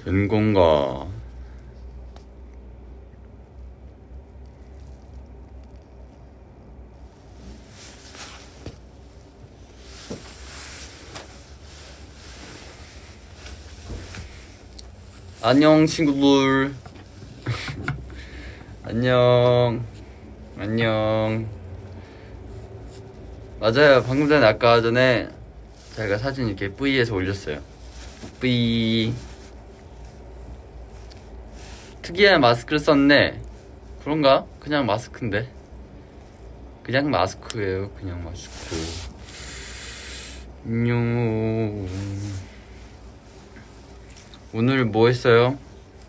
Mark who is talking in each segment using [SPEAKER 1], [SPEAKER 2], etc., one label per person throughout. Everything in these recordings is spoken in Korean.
[SPEAKER 1] 연공가. 안녕 친구들. 안녕. 맞아요. 방금 전에 아까 전에 제가 사진 이렇게 뿌이에서 올렸어요. 뿌이. 특이한 마스크를 썼네. 그런가? 그냥 마스크인데. 그냥 마스크예요. 그냥 마스크. 안녕. 오늘 뭐 했어요?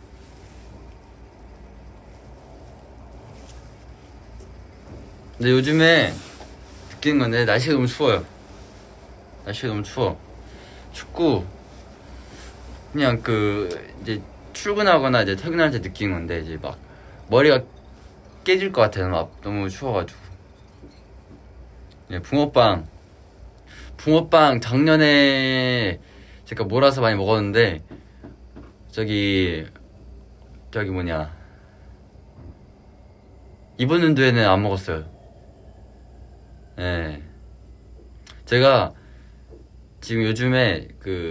[SPEAKER 1] 근데 요즘에 느끼는 건데 날씨가 너무 추워요. 날씨가 너무 추워. 춥고 그냥 이제 출근하거나 이제 퇴근할 때 느끼는 건데 이제 막 머리가 깨질 것 같아요. 막 너무 추워가지고. 네, 붕어빵 작년에 제가 몰아서 많이 먹었는데 저기 뭐냐, 이번 연도에는 안 먹었어요. 네. 제가 지금 요즘에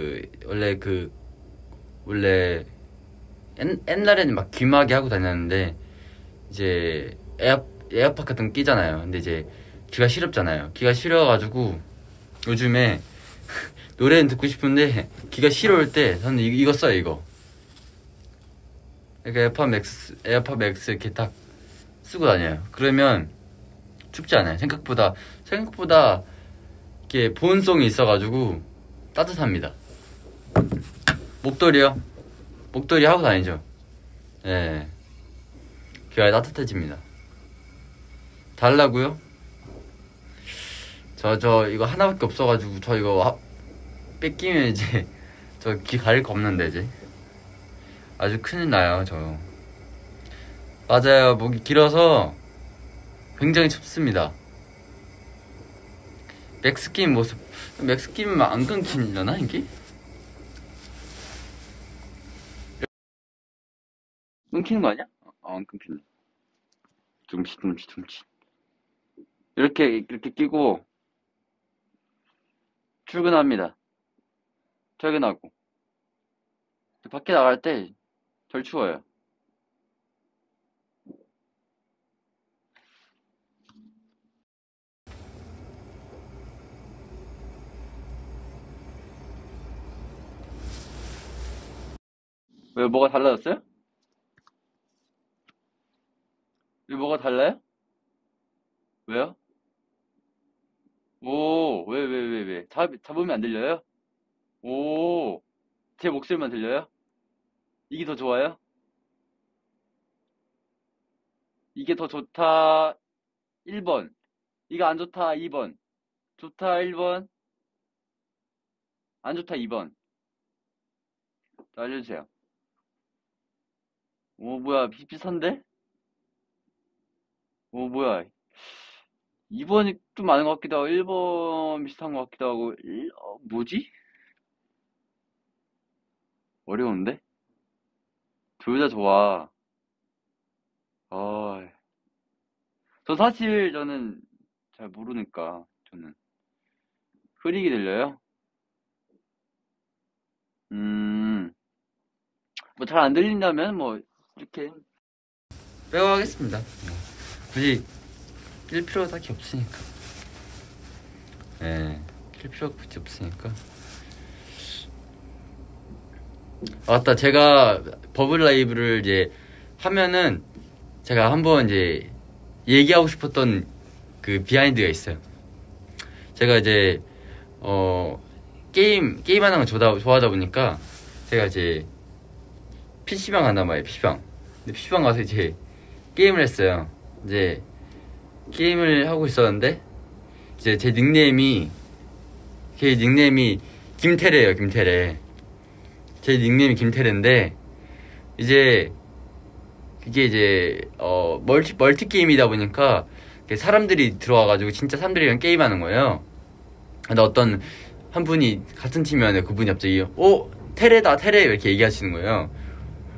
[SPEAKER 1] 원래 옛날에는 막 귀마개 하고 다녔는데 이제 에어팟 같은 거 끼잖아요. 근데 이제 귀가 시렵잖아요. 귀가 시려가지고 요즘에 노래는 듣고 싶은데 귀가 시려울 때 저는 이거 써요. 이거. 그러니까 에어팟 맥스 이렇게 딱 쓰고 다녀요. 그러면 춥지 않아요. 생각보다 이렇게 보온성이 있어가지고 따뜻합니다. 목도리요? 목도리 하고 다니죠. 예. 귀가 따뜻해집니다. 달라고요? 저 이거 하나밖에 없어가지고 저 이거 뺏기면 이제 저 귀 가릴 거 없는데 이제 아주 큰일 나요. 저 맞아요. 목이 길어서 굉장히 춥습니다. 맥스 끼는 모습. 맥스 끼면 안 끊기려나 이게? 끊기는 거 아니야? 안 끊기네. 둠치. 이렇게 끼고 출근합니다. 퇴근하고 밖에 나갈 때 덜 추워요. 왜 뭐가 달라졌어요? 왜 뭐가 달라요? 왜요? 오, 왜? 잡으면 안 들려요? 오, 제 목소리만 들려요? 이게 더 좋아요? 이게 더 좋다 1번. 이거 안 좋다 2번. 좋다 1번. 안 좋다 2번. 알려주세요. 오, 뭐야, 비슷한데? 오, 뭐야. 2번이 좀 많은 것 같기도 하고 1번 비슷한 것 같기도 하고 뭐지? 어려운데? 둘 다 좋아. 아, 저는 잘 모르니까 저는 흐리게 들려요? 음, 뭐 잘 안 들린다면 뭐 이렇게 빼고 하겠습니다. 굳이 낄 필요가 딱히 없으니까. 네, 낄 필요가 굳이 없으니까. 아, 맞다. 제가 버블 라이브를 이제 하면은 제가 한번 이제 얘기하고 싶었던 그 비하인드가 있어요. 제가 이제 게임하는 걸 좋아하다 보니까 제가 이제 PC방 간단 말이에요. PC방. 근데 PC방 가서 이제 게임을 했어요. 이제 게임을 하고 있었는데 이제 제 닉네임이 김태래예요. 김태래. 제 닉네임이 김태래인데 이제 이게 이제 멀티 게임이다 보니까 사람들이 들어와가지고 진짜 사람들이랑 게임하는 거예요. 근데 어떤 한 분이 같은 팀이었는데 그분이 갑자기 테레다 테레 이렇게 얘기하시는 거예요.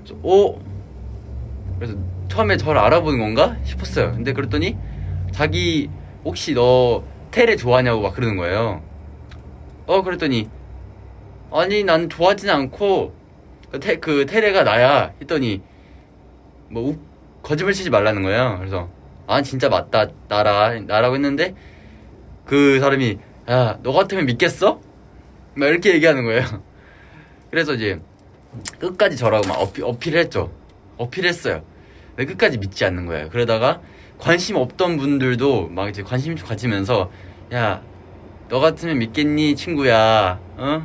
[SPEAKER 1] 그래서 그래서 처음에 저를 알아보는 건가 싶었어요. 근데 그랬더니 자기 혹시 너 테레 좋아하냐고 막 그러는 거예요. 그랬더니 아니 난 좋아하진 않고 그 테레가 나야 했더니 뭐 거짓말 치지 말라는 거예요. 그래서 진짜 맞다 나라고 했는데 그 사람이 야 너 같으면 믿겠어? 막 이렇게 얘기하는 거예요. 그래서 이제 끝까지 저라고 막 어필했어요. 근데 끝까지 믿지 않는 거예요. 그러다가 관심 없던 분들도 막 이제 관심 좀 가지면서 야 너 같으면 믿겠니 친구야 어?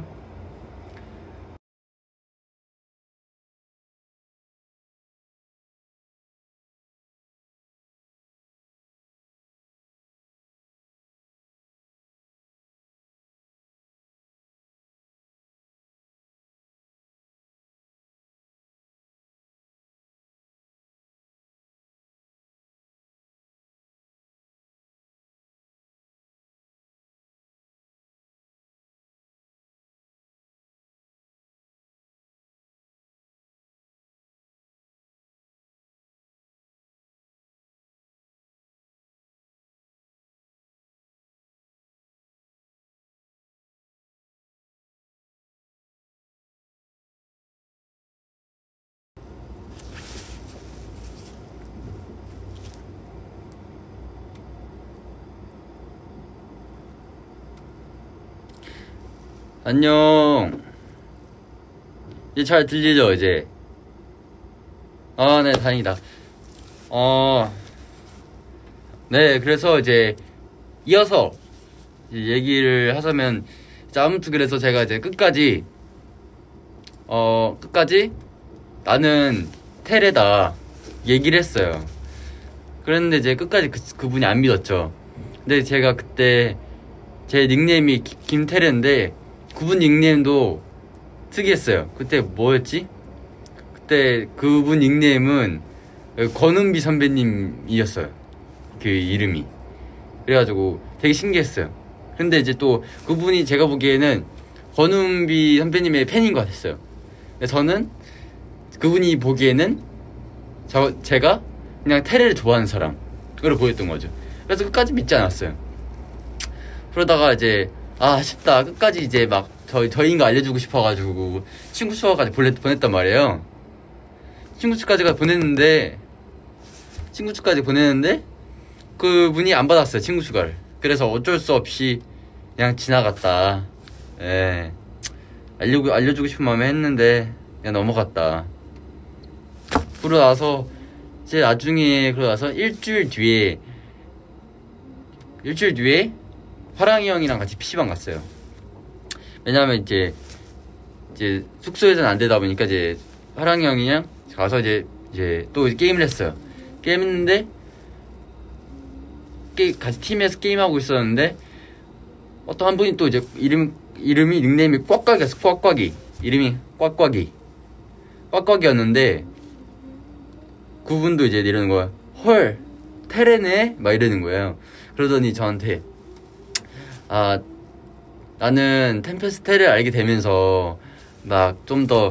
[SPEAKER 1] 안녕. 이제 잘 들리죠 이제? 네 다행이다. 네 그래서 이제 이어서 이제 얘기를 하자면 이제 아무튼 그래서 제가 이제 끝까지 나는 테레다 얘기를 했어요. 그랬는데 이제 끝까지 그분이 안 믿었죠. 근데 제가 그때 제 닉네임이 김테레인데 그분 닉네임도 특이했어요. 그때 뭐였지? 그때 그분 닉네임은 권은비 선배님이었어요. 그 이름이. 그래가지고 되게 신기했어요. 근데 이제 또 그분이 제가 보기에는 권은비 선배님의 팬인 것 같았어요. 저는 그분이 보기에는 제가 그냥 테레를 좋아하는 사람 그걸 보였던 거죠. 그래서 끝까지 믿지 않았어요. 그러다가 이제 아쉽다 끝까지 이제 막 저희인 거 알려주고 싶어가지고 친구 추가까지 보냈단 말이에요. 친구 추까지 보냈는데 그분이 안 받았어요. 친구 추가를. 그래서 어쩔 수 없이 그냥 지나갔다. 예. 알려주고 싶은 마음에 했는데 그냥 넘어갔다. 그러고 나서 이제 나중에 일주일 뒤에 화랑이 형이랑 같이 PC방 갔어요. 왜냐면 이제 숙소에서는 안 되다 보니까 이제 화랑이 형이랑 가서 이제 또 게임을 했어요. 게임했는데 같이 팀에서 게임하고 있었는데 어떤 한 분이 또 이제 이름이 닉네임이 꽉꽉이었어. 꽉꽉이. 이름이 꽉꽉이었는데 그분도 이제 이러는 거야. 헐 테레네? 막 이러는 거예요. 그러더니 저한테 나는 템페스테를 알게 되면서 막 좀 더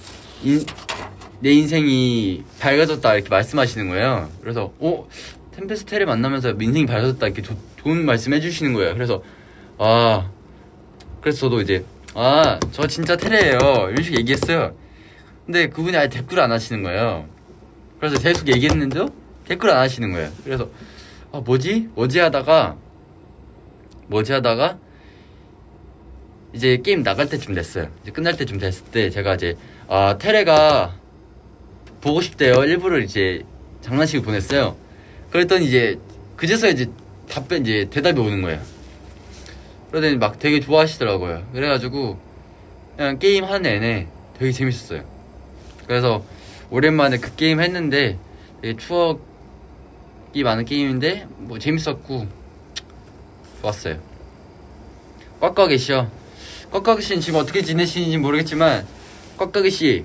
[SPEAKER 1] 내 인생이 밝아졌다 이렇게 말씀하시는 거예요. 그래서 템페스테를 만나면서 인생이 밝아졌다 이렇게 좋은 말씀 해주시는 거예요. 그래서 그래서 저도 이제 저 진짜 테레예요 이런 식으로 얘기했어요. 근데 그분이 아예 댓글을 안 하시는 거예요. 그래서 계속 얘기했는데도 댓글 안 하시는 거예요. 그래서 뭐지 하다가 이제 게임 나갈 때쯤 됐어요. 이제 끝날 때쯤 됐을 때 제가 이제 테레가 보고 싶대요. 일부러 이제 장난식으로 보냈어요. 그랬더니 이제 그제서야 이제 대답이 오는 거예요. 그러더니 막 되게 좋아하시더라고요. 그래가지고 그냥 게임 하는 내내 되게 재밌었어요. 그래서 오랜만에 그 게임 했는데 되게 추억이 많은 게임인데 뭐 재밌었고 좋았어요. 꽉꽉이씨요. 꽉꽉이씨는 지금 어떻게 지내시는지 모르겠지만 꽉꽉이씨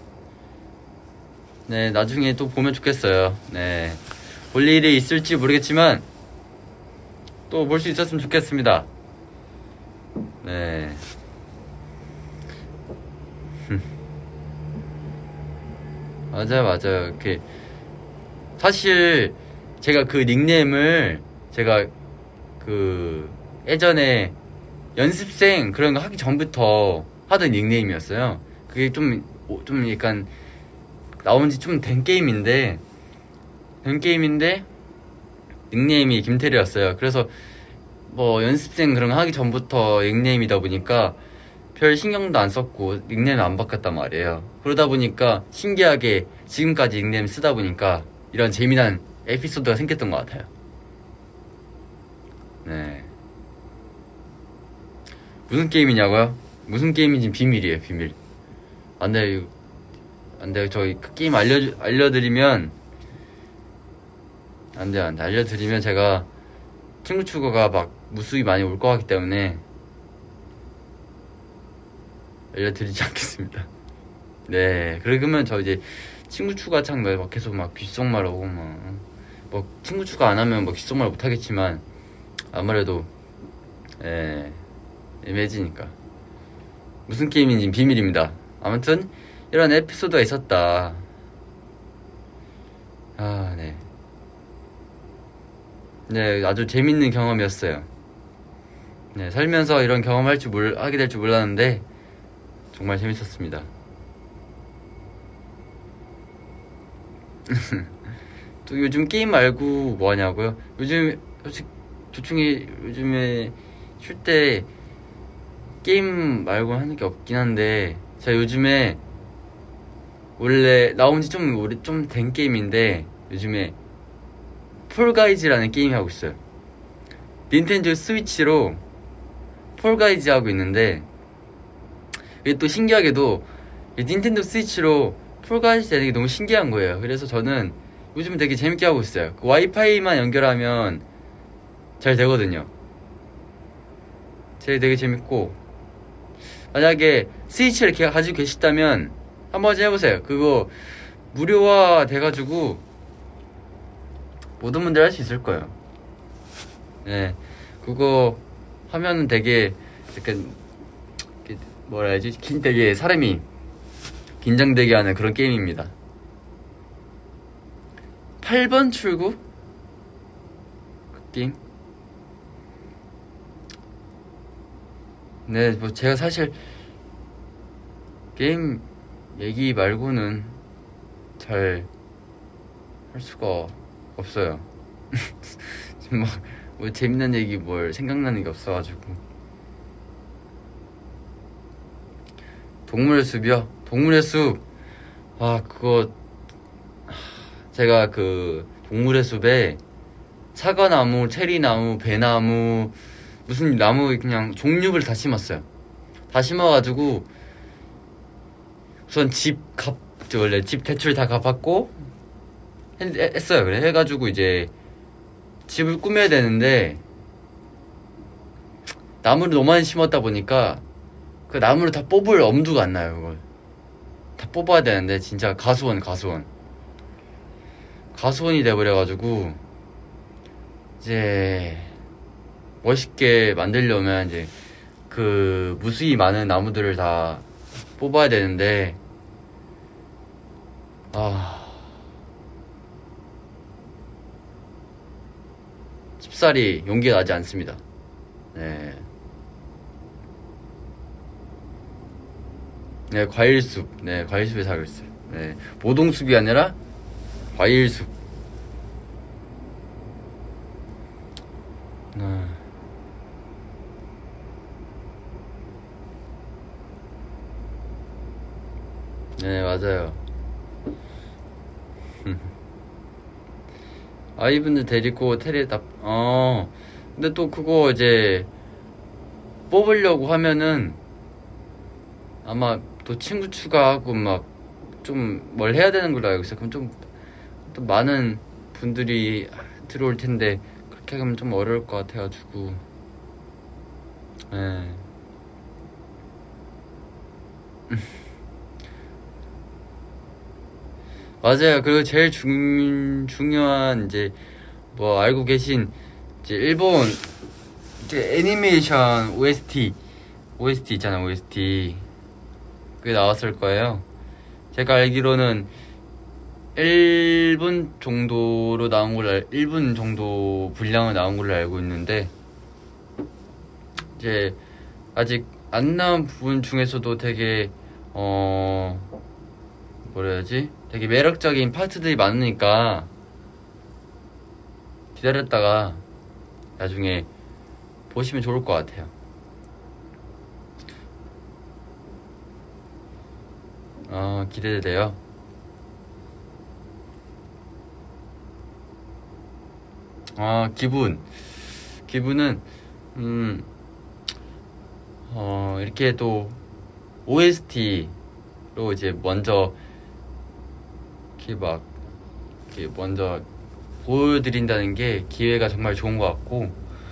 [SPEAKER 1] 네 나중에 또 보면 좋겠어요. 네 볼 일이 있을지 모르겠지만 또 볼 수 있었으면 좋겠습니다. 네 맞아요. 이렇게 사실 제가 그 닉네임을 제가 그 예전에 연습생 그런 거 하기 전부터 하던 닉네임이었어요. 그게 좀 약간 나온 지 좀 된 게임인데 닉네임이 김태리였어요. 그래서 뭐 연습생 그런 거 하기 전부터 닉네임이다 보니까 별 신경도 안 썼고 닉네임 안 바꿨단 말이에요. 그러다 보니까 신기하게 지금까지 닉네임 쓰다 보니까 이런 재미난 에피소드가 생겼던 것 같아요. 네. 무슨 게임이냐고요? 무슨 게임인지 비밀이에요, 비밀. 안 돼요. 저희 그 게임 알려드리면 안 돼요. 알려드리면 제가 친구 추가가 막 무수히 많이 올 것 같기 때문에 알려드리지 않겠습니다. 네. 그러면 저 이제 친구 추가 창 막 계속 막 귓속말 오고 뭐 친구 추가 안 하면 뭐 귓속말 못 하겠지만 아무래도 애매해지니까. 무슨 게임인지 비밀입니다. 아무튼 이런 에피소드가 있었다. 네. 네, 아주 재밌는 경험이었어요. 네, 살면서 이런 경험할 하게 될 줄 몰랐는데 정말 재밌었습니다. 또 요즘 게임 말고 뭐 하냐고요? 요즘 솔직히 조충이 요즘에 쉴 때 게임 말고 하는 게 없긴 한데 제가 요즘에 원래 나온 지 좀 된 게임인데 요즘에 폴가이즈라는 게임 하고 있어요. 닌텐도 스위치로 폴가이즈 하고 있는데 이게 또 신기하게도 닌텐도 스위치로 폴가이즈 되는 게 너무 신기한 거예요. 그래서 저는 요즘 되게 재밌게 하고 있어요. 그 와이파이만 연결하면 잘 되거든요. 되게 재밌고 만약에 스위치를 이렇게 가지고 계시다면 한번 해보세요. 그거 무료화 돼가지고 모든 분들 할 수 있을 거예요. 네, 그거 하면은 되게 약간 뭐라 해야지? 되게 사람이 긴장되게 하는 그런 게임입니다. 8번 출구? 그 게임? 네, 뭐 제가 사실 게임 얘기 말고는 잘 할 수가 없어요. 지금 막 뭐 재밌는 얘기 뭘 생각나는 게 없어가지고. 동물의 숲이요? 동물의 숲. 그거 제가 그 동물의 숲에 사과나무, 체리나무, 배나무 무슨 나무 그냥 종류를 다 심었어요. 다 심어가지고 우선 원래 집 대출 다 갚았고 했어요. 그래 해가지고 이제 집을 꾸며야 되는데 나무를 너무 많이 심었다 보니까 그 나무를 다 뽑을 엄두가 안 나요. 그걸 다 뽑아야 되는데 진짜 가수원이 돼버려가지고 이제 멋있게 만들려면 이제 그 무수히 많은 나무들을 다 뽑아야 되는데 쉽사리 용기가 나지 않습니다. 네, 과일숲. 네, 과일숲에 살고 있어요. 네, 모동숲이 아니라 과일숲. 네, 맞아요. 아이분들 데리고 근데 또 그거 이제 뽑으려고 하면은 아마 또 친구 추가하고 막 좀 뭘 해야 되는 걸로 알고 있어요. 그럼 좀 또 많은 분들이 들어올 텐데 그렇게 하면 좀 어려울 것 같아가지고. 네. 맞아요. 그리고 제일 중요한 이제 뭐 알고 계신 이제 일본 이제 애니메이션 OST 있잖아요. OST 그게 나왔을 거예요. 제가 알기로는 1분 정도로 나온 걸로 1분 정도 분량을 나온 걸로 알고 있는데, 이제 아직 안 나온 부분 중에서도 되게 뭐라 해야지, 되게 매력적인 파트들이 많으니까 기다렸다가 나중에 보시면 좋을 것 같아요. 기대돼요. 기분은 이렇게 또 OST로 이제 먼저 이렇게 먼저 보여드린다는 게 기회가 정말 좋은 것 같고,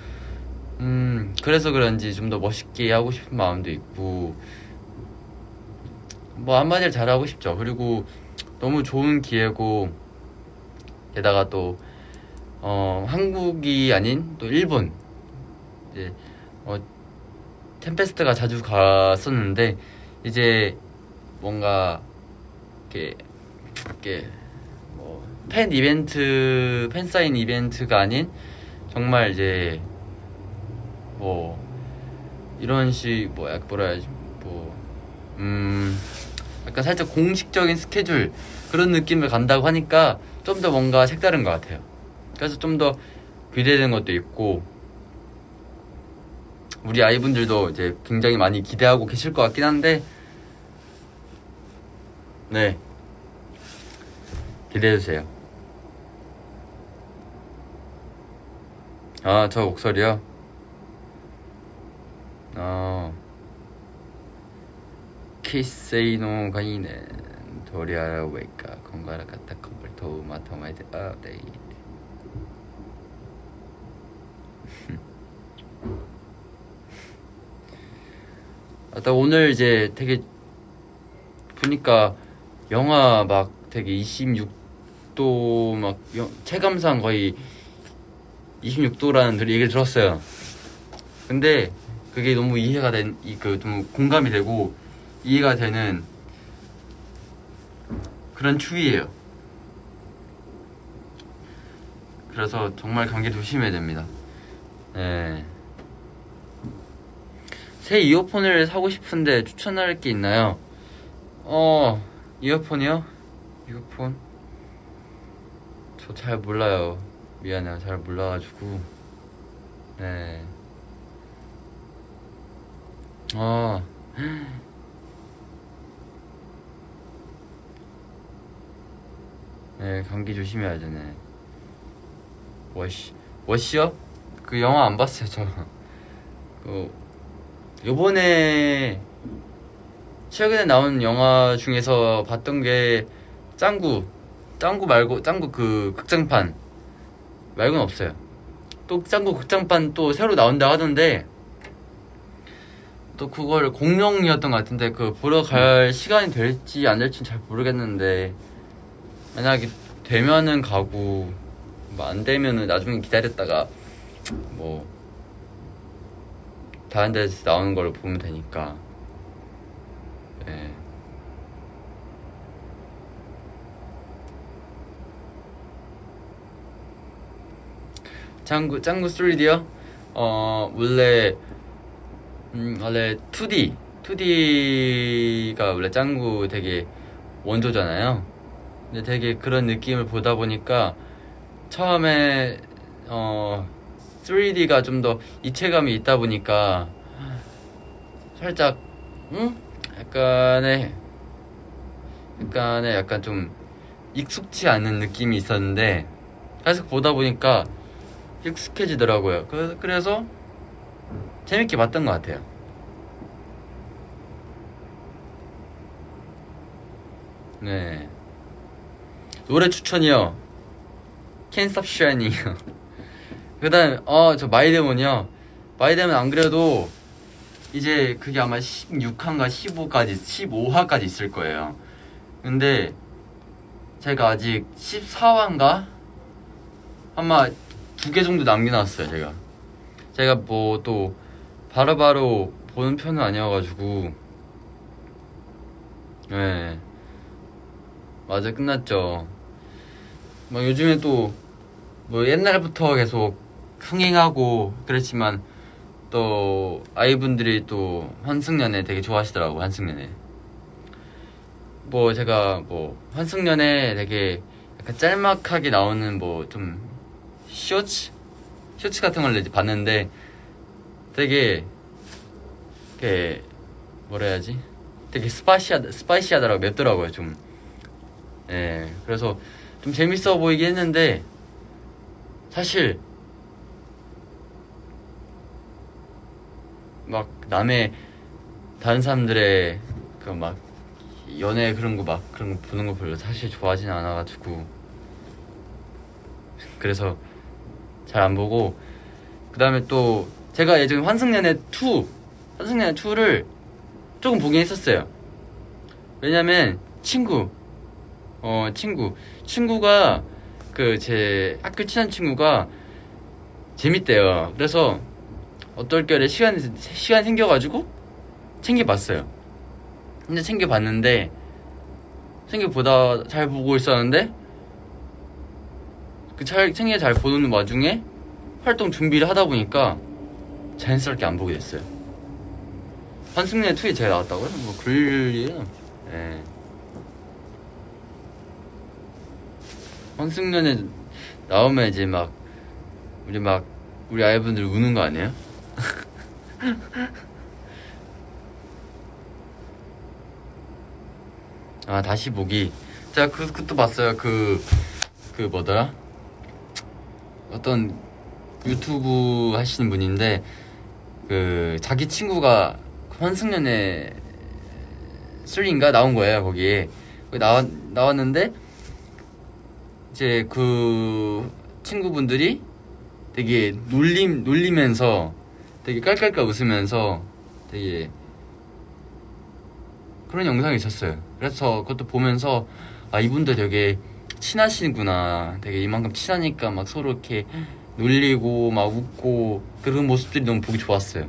[SPEAKER 1] 그래서 그런지 좀 더 멋있게 하고 싶은 마음도 있고, 뭐 한마디를 잘하고 싶죠. 그리고 너무 좋은 기회고, 게다가 또 한국이 아닌 또 일본, 이제 템페스트가 자주 갔었는데, 이제 뭔가 이렇게 뭐 팬 사인 이벤트가 아닌 정말 이제 뭐 이런 뭐라 해야지, 약간 살짝 공식적인 스케줄, 그런 느낌을 간다고 하니까 좀 더 뭔가 색다른 것 같아요. 그래서 좀 더 기대되는 것도 있고, 우리 아이분들도 이제 굉장히 많이 기대하고 계실 것 같긴 한데, 네, 기대해주세요. 저 목소리요? 키세이 노 가이네 도리아라 웨이카 건가라 카타 컴플 토마토 마이데 네. 딱 오늘 이제 되게 보니까 영하 막 되게 26도 막 체감상 거의 26도라는 얘기를 들었어요. 근데 그게 너무 이해가 너무 공감이 되고 이해가 되는 그런 추위예요. 그래서 정말 감기 조심해야 됩니다. 네. 새 이어폰을 사고 싶은데 추천할 게 있나요? 이어폰이요? 이어폰? 저 잘 몰라요. 미안해요. 잘 몰라가지고. 네. 네, 감기 조심해야 되네. 워시요? 그 영화 안 봤어요, 저. 요번에 최근에 나온 영화 중에서 봤던 게 짱구 말고, 짱구 그 극장판 말고는 없어요. 또 짱구 극장판 또 새로 나온다 하던데, 또 그걸 공룡이었던 것 같은데, 그 보러 갈 시간이 될지 안 될지는 잘 모르겠는데, 만약에 되면은 가고, 뭐 안 되면은 나중에 기다렸다가 뭐 다른 데서 나오는 걸 보면 되니까. 네. 짱구 3D요? 원래 2D가 원래 짱구 되게 원조잖아요. 근데 되게 그런 느낌을 보다 보니까 처음에 3D가 좀 더 입체감이 있다 보니까 살짝 약간 좀 익숙치 않은 느낌이 있었는데, 계속 보다 보니까 익숙해지더라고요. 그래서 재밌게 봤던 것 같아요. 네. 노래 추천이요. Can't Stop Shining. 그 다음에 저 마이데몬이요. 마이데몬 안 그래도 이제 그게 아마 16화인가 15화까지 있을 거예요. 근데 제가 아직 14화인가? 아마 2개 정도 남겨놨어요. 제가 뭐 또 바로바로 보는 편은 아니어가지고. 네, 맞아, 끝났죠. 막 요즘에 또 뭐 옛날부터 계속 흥행하고 그랬지만 또 아이분들이 또 환승연애 되게 좋아하시더라고. 환승연애 뭐 제가 뭐 환승연애 되게 약간 짤막하게 나오는 뭐 좀 쇼츠 같은 걸 이제 봤는데 되게 뭐라 해야지, 되게 스파이시하더라고. 맵더라고요 좀. 예, 그래서 좀 재밌어 보이긴 했는데 사실 막 남의 다른 사람들의 그 막 연애 그런 거 막 그런 거 보는 거 별로 사실 좋아하진 않아가지고 그래서 잘 안 보고, 그 다음에 또 제가 예전에 환승연애 2를 조금 보긴 했었어요. 왜냐면 친구가 그 제 학교 친한 친구가 재밌대요. 그래서 어떨결에 시간 생겨가지고 챙겨봤어요. 근데 챙겨보다 잘 보고 있었는데 챙겨 잘 보는 와중에 활동 준비를 하다 보니까 자연스럽게 안 보게 됐어요. 환승연애 2에 제가 나왔다고요? 뭐 그럴 일이에요. 예. 환승연애 나오면 이제 막 우리 아이분들 우는 거 아니에요? 아, 다시 보기. 제가 그것도 봤어요. 그 뭐더라? 어떤 유튜브 하시는 분인데 그 자기 친구가 환승연애 3인가 나온 거예요. 거기에 나왔는데 이제 그 친구분들이 되게 놀리면서 되게 깔깔깔 웃으면서 되게 그런 영상이 있었어요. 그래서 그것도 보면서 아, 이분들 되게 친하시구나. 되게 이만큼 친하니까 막 서로 이렇게 놀리고 막 웃고 그런 모습들이 너무 보기 좋았어요.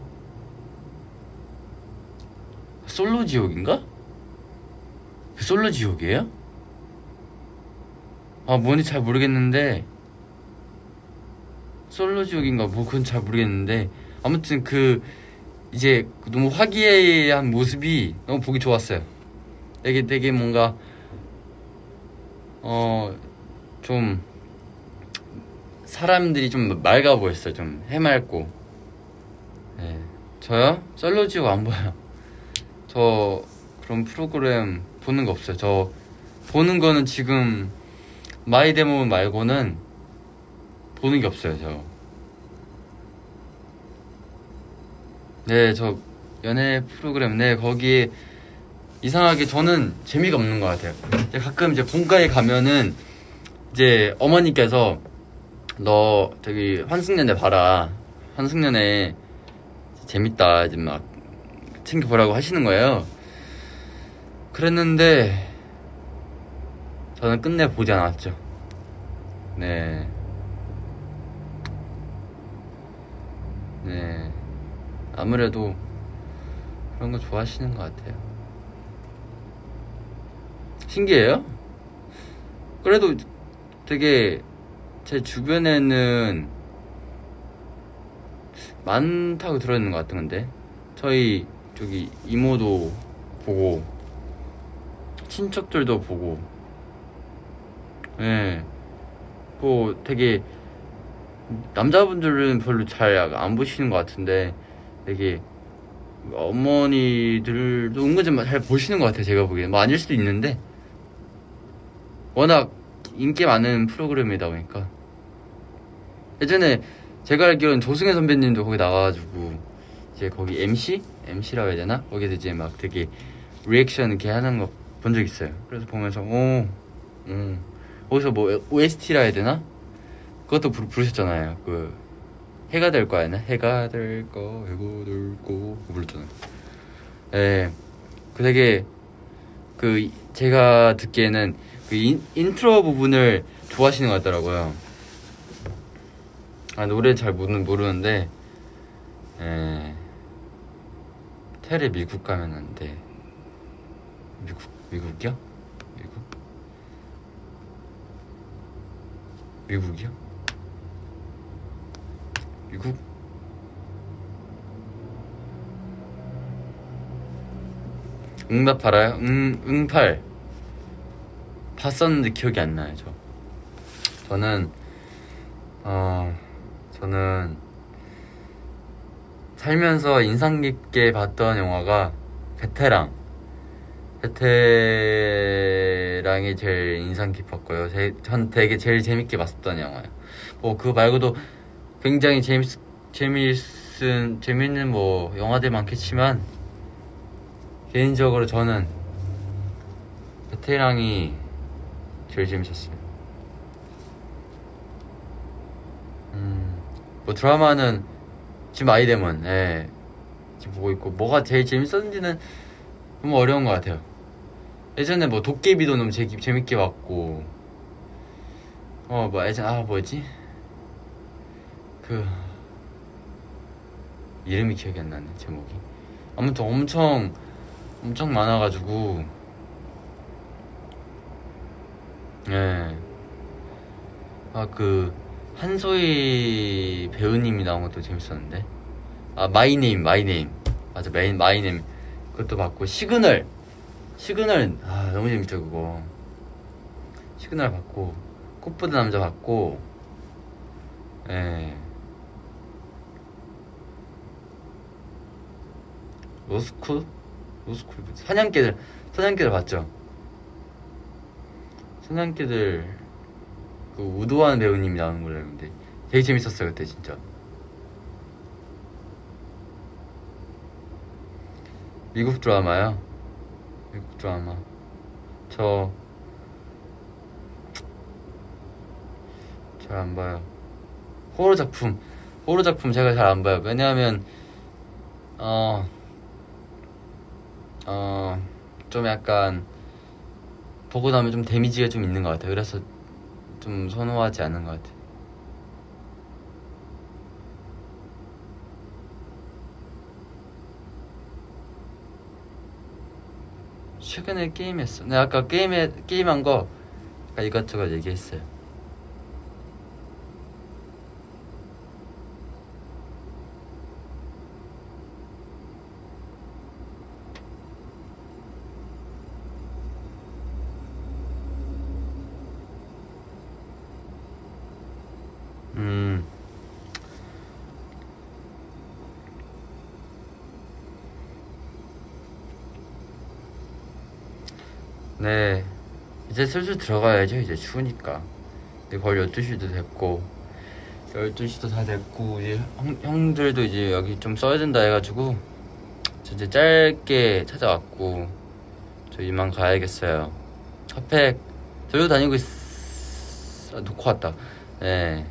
[SPEAKER 1] 솔로 지옥인가? 그 솔로 지옥이에요? 아, 뭔지 잘 모르겠는데 솔로 지옥인가 뭐 그건 잘 모르겠는데 아무튼 그 이제 너무 화기애애한 모습이 너무 보기 좋았어요. 되게 뭔가 좀 사람들이 좀 맑아 보였어요. 좀 해맑고. 네. 저요? 솔로 지옥 안 봐요. 저 그런 프로그램 보는 거 없어요. 저 보는 거는 지금 마이데모 말고는 보는 게 없어요. 저. 네, 저 연애 프로그램, 네, 거기에 이상하게 저는 재미가 없는 것 같아요. 가끔 이제 본가에 가면은 이제 어머니께서 너 저기 환승연애 봐라. 환승연애 재밌다. 이제 막 챙겨보라고 하시는 거예요. 그랬는데 저는 끝내 보지 않았죠. 네. 네. 아무래도 그런 거 좋아하시는 것 같아요. 신기해요? 그래도 되게 제 주변에는 많다고 들었는 것 같은데 저희 저기 이모도 보고 친척들도 보고, 예, 뭐 되게 남자분들은 별로 잘 안 보시는 것 같은데 되게 어머니들도 은근 좀 잘 보시는 것 같아요. 제가 보기엔 뭐 아닐 수도 있는데 워낙 인기 많은 프로그램이다 보니까. 예전에 제가 알기로는 조승혜 선배님도 거기 나와가지고 이제 거기 MC라고 해야 되나? 거기서 이제 막 되게 리액션 이렇게 하는 거 본 적 있어요. 그래서 보면서 거기서 뭐 OST라 해야 되나? 그것도 부르셨잖아요. 그 해가 될 거야, 해가 될 거, 해가 될 거, 그거 불렀잖아요. 예, 그 되게 그 제가 듣기에는 그 인트로 부분을 좋아하시는 것 같더라고요. 아, 노래 잘 모르는데, 예, 테레 미국 가면 안 돼. 미국이요? 미국? 미국이요? 미국? 응답 알아요? 응팔 봤었는데 기억이 안 나요. 저는 살면서 인상 깊게 봤던 영화가 베테랑이 제일 인상 깊었고요. 전 되게 제일 재밌게 봤었던 영화예요. 뭐 그거 말고도 굉장히 재밌는 뭐 영화들 많겠지만 개인적으로 저는 베테랑이 제일 재밌었어요. 뭐 드라마는 지금 아이데몬 지금 보고 있고, 뭐가 제일 재밌었는지는 너무 어려운 것 같아요. 예전에 뭐 도깨비도 너무 재밌게 봤고, 뭐였지? 그 이름이 기억이 안 나네, 제목이. 아무튼 엄청 많아가지고, 한소희 배우님이 나온 것도 재밌었는데, 마이네임. 맞아, 마이네임. 그것도 봤고, 시그널 너무 재밌죠 그거. 시그널 봤고, 꽃보다 남자 봤고, 로스쿨 사냥개들 봤죠. 사냥개들 그 우도환 배우님이 나오는 걸로 알고 있는데 되게 재밌었어요 그때 진짜. 미국 드라마요? 미국 드라마 저 잘 안 봐요. 호러 작품 제가 잘 안 봐요. 왜냐하면 좀 약간 보고 나면 좀 데미지가 좀 있는 것 같아요. 그래서 좀 선호하지 않는 것 같아요. 최근에 게임했어. 내가 아까 게임한 거 이것저것 얘기했어요. 네, 이제 슬슬 들어가야죠. 이제 추우니까. 근데 거의 12시도 됐고 12시도 다 됐고, 이제 형들도 이제 여기 좀 써야 된다 해가지고 저 이제 짧게 찾아왔고, 저 이만 가야겠어요. 핫팩 들고 다니고 놓고 왔다. 네,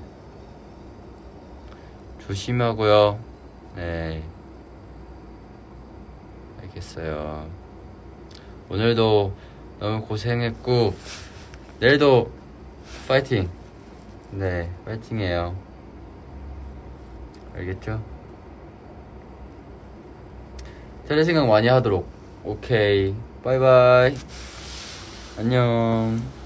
[SPEAKER 1] 조심하고요. 네, 알겠어요. 오늘도 너무 고생했고 내일도 파이팅. 네, 파이팅해요. 알겠죠? 테레 생각 많이 하도록. 오케이, 바이바이. 안녕.